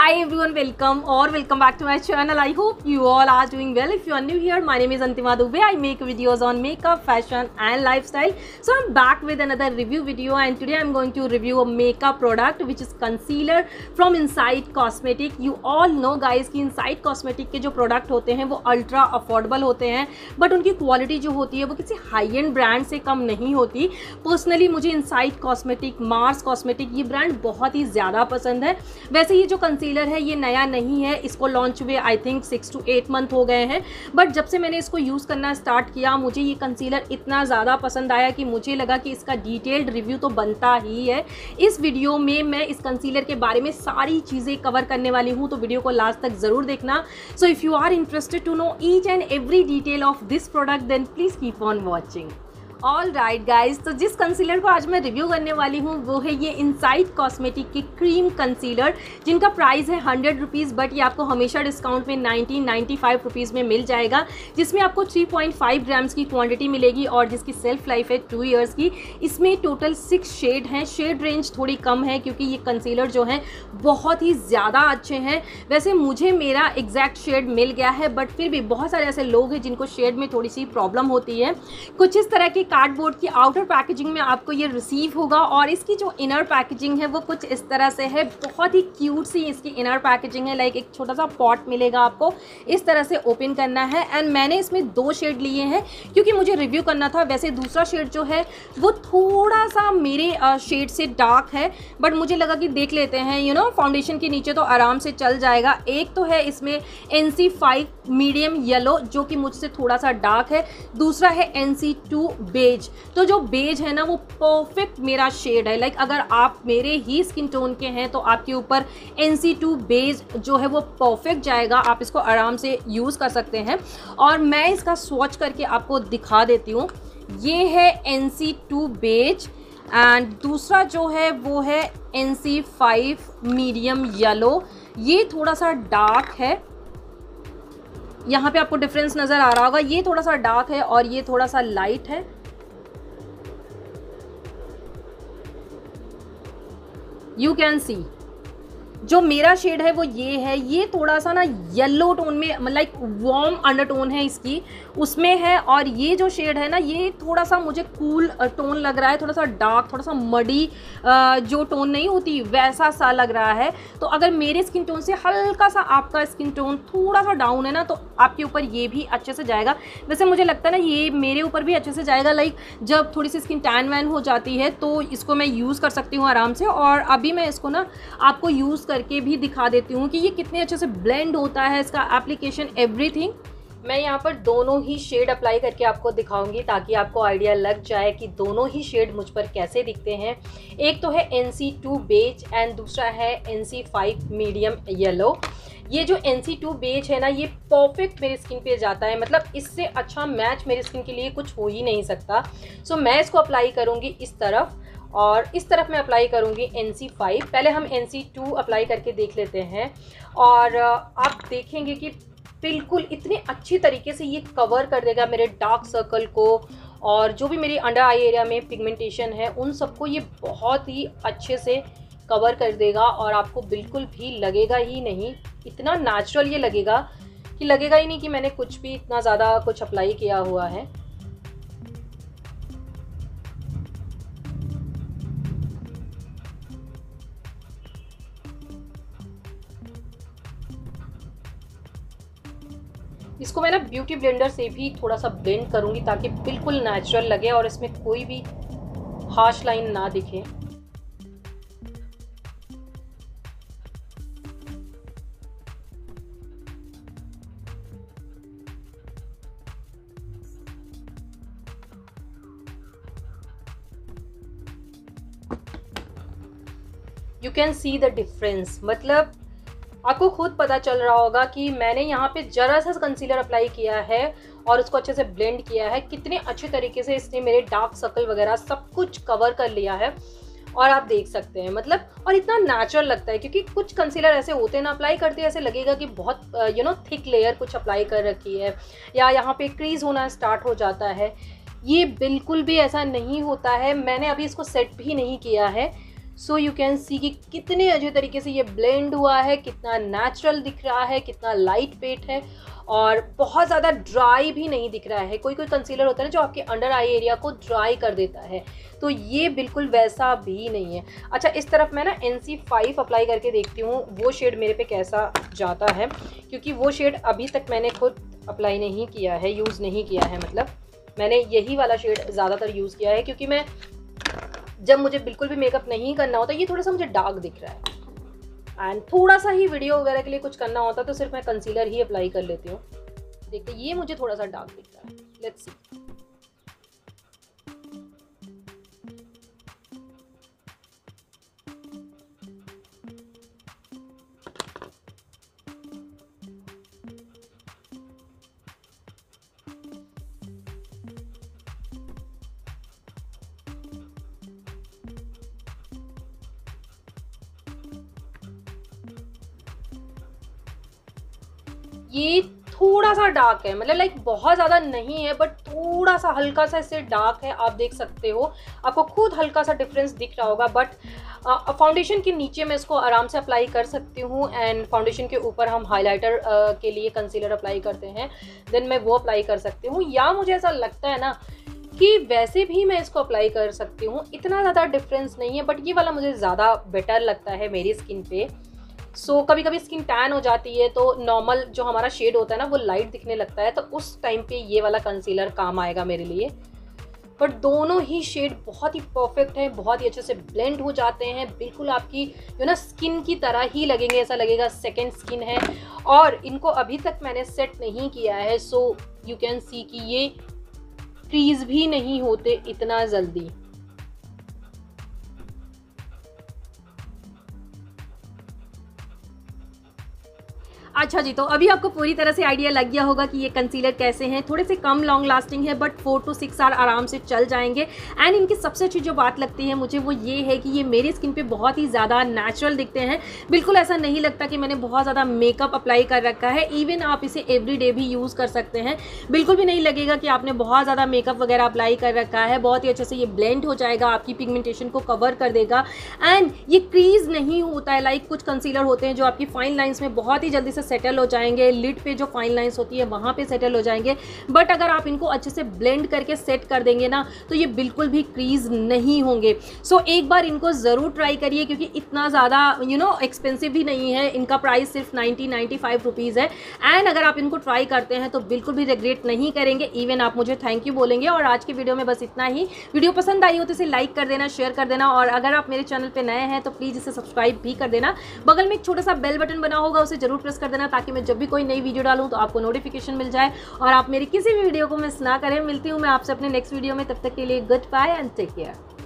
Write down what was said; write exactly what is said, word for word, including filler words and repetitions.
Hi everyone, welcome or welcome back to my channel. I hope you all are doing well. If you are new here, my name is Antima Dubey. I make videos on makeup, fashion and lifestyle. So I'm back with another review video and today I'm going to review a makeup product which is concealer from Insight Cosmetic. You all know guys कि Insight Cosmetic के जो product होते हैं वो ultra affordable होते हैं but उनकी quality जो होती है वो किसी हाई एंड ब्रांड से कम नहीं होती. पर्सनली मुझे Insight Cosmetic, मार्स कॉस्मेटिक ये ब्रांड बहुत ही ज़्यादा पसंद है. वैसे ये जो कंसीलर है ये नया नहीं है, इसको लॉन्च हुए I think six to eight month हो गए हैं बट जब से मैंने इसको यूज़ करना स्टार्ट किया मुझे ये कंसीलर इतना ज़्यादा पसंद आया कि मुझे लगा कि इसका डिटेल्ड रिव्यू तो बनता ही है. इस वीडियो में मैं इस कंसीलर के बारे में सारी चीज़ें कवर करने वाली हूँ तो वीडियो को लास्ट तक ज़रूर देखना. So if you are interested to know each and every detail of this product then please keep on watching. All right guys, तो जिस कंसीलर को आज मैं रिव्यू करने वाली हूँ वो है ये इनसाइट कॉस्मेटिक की क्रीम कंसीलर जिनका प्राइस है हंड्रेड रुपीज़ बट ये आपको हमेशा डिस्काउंट में नाइनटीन नाइन्टी फाइव रुपीज़ में मिल जाएगा जिसमें आपको थ्री पॉइंट फाइव ग्राम्स की क्वांटिटी मिलेगी और जिसकी सेल्फ लाइफ है टू इयर्स की. इसमें टोटल सिक्स शेड हैं. शेड रेंज थोड़ी कम है क्योंकि ये कंसीलर जो है बहुत ही ज़्यादा अच्छे हैं. वैसे मुझे मेरा एग्जैक्ट शेड मिल गया है बट फिर भी बहुत सारे ऐसे लोग हैं जिनको शेड में थोड़ी सी प्रॉब्लम होती है. कुछ इस तरह की कार्डबोर्ड की आउटर पैकेजिंग में आपको ये रिसीव होगा और इसकी जो इनर पैकेजिंग है वो कुछ इस तरह से है. बहुत ही क्यूट सी इसकी इनर पैकेजिंग है. लाइक एक छोटा सा पॉट मिलेगा आपको, इस तरह से ओपन करना है एंड मैंने इसमें दो शेड लिए हैं क्योंकि मुझे रिव्यू करना था. वैसे दूसरा शेड जो है वो थोड़ा सा मेरे शेड से डार्क है बट मुझे लगा कि देख लेते हैं, यू नो फाउंडेशन के नीचे तो आराम से चल जाएगा. एक तो है इसमें N C five medium yellow जो कि मुझसे थोड़ा सा डार्क है. दूसरा है एन सी टू बेज. तो जो बेज है ना वो परफेक्ट मेरा शेड है. लाइक अगर आप मेरे ही स्किन टोन के हैं तो आपके ऊपर एन सी टू बेज जो है वो परफेक्ट जाएगा. आप इसको आराम से यूज़ कर सकते हैं और मैं इसका स्वॉच करके आपको दिखा देती हूँ. ये है N C two beige and दूसरा जो है वो है N C five medium yellow. ये थोड़ा सा डार्क है, यहाँ पे आपको डिफरेंस नज़र आ रहा होगा. ये थोड़ा सा डार्क है और ये थोड़ा सा लाइट है. यू कैन सी जो मेरा शेड है वो ये है. ये थोड़ा सा ना येलो टोन में मतलब लाइक वार्म अंडरटोन है इसकी उसमें है और ये जो शेड है ना ये थोड़ा सा मुझे कूल टोन लग रहा है. थोड़ा सा डार्क, थोड़ा सा मडी जो टोन नहीं होती वैसा सा लग रहा है. तो अगर मेरे स्किन टोन से हल्का सा आपका स्किन टोन थोड़ा सा डाउन है ना तो आपके ऊपर ये भी अच्छे से जाएगा. वैसे मुझे लगता है ना ये मेरे ऊपर भी अच्छे से जाएगा. लाइक जब थोड़ी सी स्किन टैन वैन हो जाती है तो इसको मैं यूज़ कर सकती हूँ आराम से. और अभी मैं इसको ना आपको यूज़ करके भी दिखा देती हूँ कि ये कितने अच्छे से ब्लेंड होता है, इसका एप्लीकेशन एवरीथिंग. मैं यहाँ पर दोनों ही शेड अप्लाई करके आपको दिखाऊंगी ताकि आपको आइडिया लग जाए कि दोनों ही शेड मुझ पर कैसे दिखते हैं. एक तो है N C two beige and दूसरा है N C five medium yellow. ये जो एन सी टू बेज है ना ये परफेक्ट मेरी स्किन पे जाता है. मतलब इससे अच्छा मैच मेरी स्किन के लिए कुछ हो ही नहीं सकता. सो so, मैं इसको अप्लाई करूँगी इस तरफ और इस तरफ मैं अप्लाई करूँगी एन सी फाइव. पहले हम एन सी टू अप्लाई करके देख लेते हैं और आप देखेंगे कि बिल्कुल इतने अच्छी तरीके से ये कवर कर देगा मेरे डार्क सर्कल को और जो भी मेरी अंडर आई एरिया में पिगमेंटेशन है उन सबको ये बहुत ही अच्छे से कवर कर देगा और आपको बिल्कुल भी लगेगा ही नहीं, इतना नेचुरल ये लगेगा कि लगेगा ही नहीं कि मैंने कुछ भी इतना ज़्यादा कुछ अप्लाई किया हुआ है. इसको मैं ना ब्यूटी ब्लेंडर से भी थोड़ा सा ब्लेंड करूँगी ताकि बिल्कुल नेचुरल लगे और इसमें कोई भी हार्श लाइन ना दिखे. You can see the difference. मतलब आपको खुद पता चल रहा होगा कि मैंने यहाँ पे जरा सा कंसीलर अप्लाई किया है और उसको अच्छे से ब्लेंड किया है. कितने अच्छे तरीके से इसने मेरे डार्क सर्कल वगैरह सब कुछ कवर कर लिया है और आप देख सकते हैं. मतलब और इतना नेचुरल लगता है क्योंकि कुछ कंसीलर ऐसे होते हैं ना अप्लाई करते हैं ऐसे लगेगा कि बहुत यू नो थिक लेयर कुछ अप्लाई कर रखी है या यहाँ पे क्रीज होना स्टार्ट हो जाता है. ये बिल्कुल भी ऐसा नहीं होता है. मैंने अभी इसको सेट भी नहीं किया है सो यू कैन सी कि कितने अच्छे तरीके से ये ब्लेंड हुआ है, कितना नेचुरल दिख रहा है, कितना लाइट वेट है और बहुत ज़्यादा ड्राई भी नहीं दिख रहा है। कोई कोई कंसीलर होता है ना जो आपके अंडर आई एरिया को ड्राई कर देता है, तो ये बिल्कुल वैसा भी नहीं है। अच्छा, इस तरफ मैं ना एन सी फाइव अप्लाई करके देखती हूँ वो शेड मेरे पे कैसा जाता है, क्योंकि वो शेड अभी तक मैंने खुद अप्लाई नहीं किया है, यूज़ नहीं किया है। मतलब मैंने यही वाला शेड ज़्यादातर यूज़ किया है, क्योंकि मैं जब मुझे बिल्कुल भी मेकअप नहीं करना होता, ये थोड़ा सा मुझे डार्क दिख रहा है एंड थोड़ा सा ही वीडियो वगैरह के लिए कुछ करना होता तो सिर्फ मैं कंसीलर ही अप्लाई कर लेती हूँ। देखते ये मुझे थोड़ा सा डार्क दिख रहा है, लेट्स सी। ये थोड़ा सा डार्क है, मतलब लाइक बहुत ज़्यादा नहीं है बट थोड़ा सा हल्का सा इससे डार्क है। आप देख सकते हो, आपको खुद हल्का सा डिफरेंस दिख रहा होगा। बट फाउंडेशन के नीचे मैं इसको आराम से अप्लाई कर सकती हूँ एंड फाउंडेशन के ऊपर हम हाइलाइटर uh, के लिए कंसीलर अप्लाई करते हैं, देन मैं वो अप्लाई कर सकती हूँ। या मुझे ऐसा लगता है ना कि वैसे भी मैं इसको अप्लाई कर सकती हूँ, इतना ज़्यादा डिफरेंस नहीं है बट ये वाला मुझे ज़्यादा बेटर लगता है मेरी स्किन पे। सो so, कभी कभी स्किन टैन हो जाती है तो नॉर्मल जो हमारा शेड होता है ना वो लाइट दिखने लगता है, तो उस टाइम पे ये वाला कंसीलर काम आएगा मेरे लिए। बट दोनों ही शेड बहुत ही परफेक्ट है, बहुत ही अच्छे से ब्लेंड हो जाते हैं, बिल्कुल आपकी जो ना स्किन की तरह ही लगेंगे, ऐसा लगेगा सेकंड स्किन है। और इनको अभी तक मैंने सेट नहीं किया है, सो यू कैन सी कि ये क्रीज भी नहीं होते इतना जल्दी। अच्छा जी, तो अभी आपको पूरी तरह से आइडिया लग गया होगा कि ये कंसीलर कैसे हैं। थोड़े से कम लॉन्ग लास्टिंग है but four to six hour आराम से चल जाएंगे। एंड इनकी सबसे अच्छी जो बात लगती है मुझे वो ये है कि ये मेरी स्किन पे बहुत ही ज़्यादा नेचुरल दिखते हैं। बिल्कुल ऐसा नहीं लगता कि मैंने बहुत ज़्यादा मेकअप अप्लाई कर रखा है। इवन आप इसे एवरी डे भी यूज़ कर सकते हैं, बिल्कुल भी नहीं लगेगा कि आपने बहुत ज़्यादा मेकअप वगैरह अप्लाई कर रखा है। बहुत ही अच्छे से ये ब्लेंड हो जाएगा, आपकी पिगमेंटेशन को कवर कर देगा। एंड ये क्रीज नहीं होता है लाइक कुछ कंसीलर होते हैं जो आपकी फाइन लाइन्स में बहुत ही जल्दी से सेटल हो जाएंगे, लिड पे जो फाइन लाइंस होती है वहाँ पे सेटल हो जाएंगे। बट अगर आप इनको अच्छे से ब्लेंड करके सेट कर देंगे ना तो ये बिल्कुल भी क्रीज नहीं होंगे। सो so, एक बार इनको ज़रूर ट्राई करिए, क्योंकि इतना ज़्यादा यू नो एक्सपेंसिव भी नहीं है। इनका प्राइस सिर्फ नाइन्टी नाइन्टी फाइव रुपीज़ है। एंड अगर आप इनको ट्राई करते हैं तो बिल्कुल भी रिग्रेट नहीं करेंगे, इवन आप मुझे थैंक यू बोलेंगे। और आज की वीडियो में बस इतना ही। वीडियो पसंद आई हो तो इसे लाइक कर देना, शेयर कर देना, और अगर आप मेरे चैनल पर नए हैं तो प्लीज़ इसे सब्सक्राइब भी कर देना। बगल में एक छोटा सा बेल बटन बना होगा, उसे जरूर प्रेस कर देना ताकि मैं जब भी कोई नई वीडियो डालूं तो आपको नोटिफिकेशन मिल जाए और आप मेरी किसी भी वीडियो को मिस ना करें। मिलती हूं मैं आपसे अपने नेक्स्ट वीडियो में, तब तक के लिए goodbye and take care.